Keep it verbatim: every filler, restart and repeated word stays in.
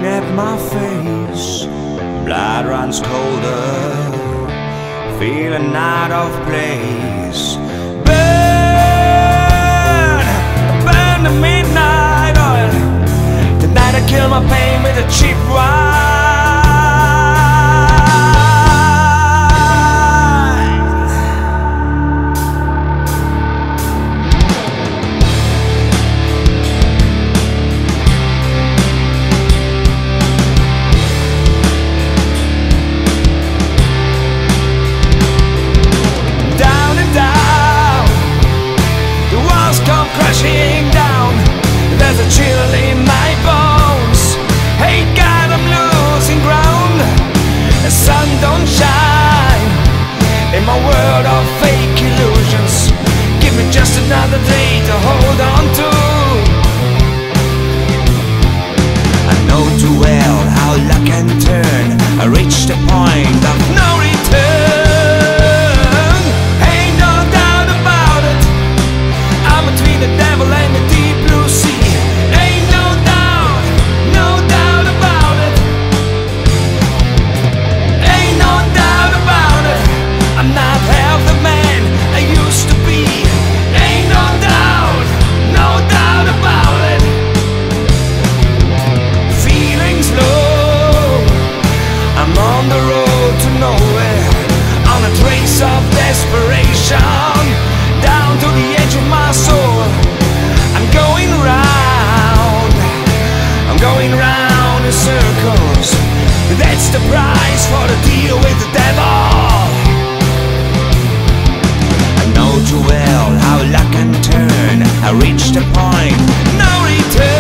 looking at my face, blood runs colder, feeling out of place. Burn, burn the midnight oil. Tonight I kill my pain with a cheap wine. Crashing down, there's a chill in my bones. Hey God, I'm losing ground. The sun don't shine in my world of fake illusions. Give me just another day to hold on to. I know too well how luck can turn. I reached the point of no return. Ain't no doubt about it, I'm between the devil and the deep blue sea. Ain't no doubt, no doubt about it. Ain't no doubt about it, I'm not half the man I used to be. Ain't no doubt, no doubt about it. Feelings low, I'm on the road to nowhere, on a trace of desperation, down to the edge of my soul. I'm going round, I'm going round in circles. That's the price for the deal with the devil. I know too well how luck can turn. I reached a point, no return.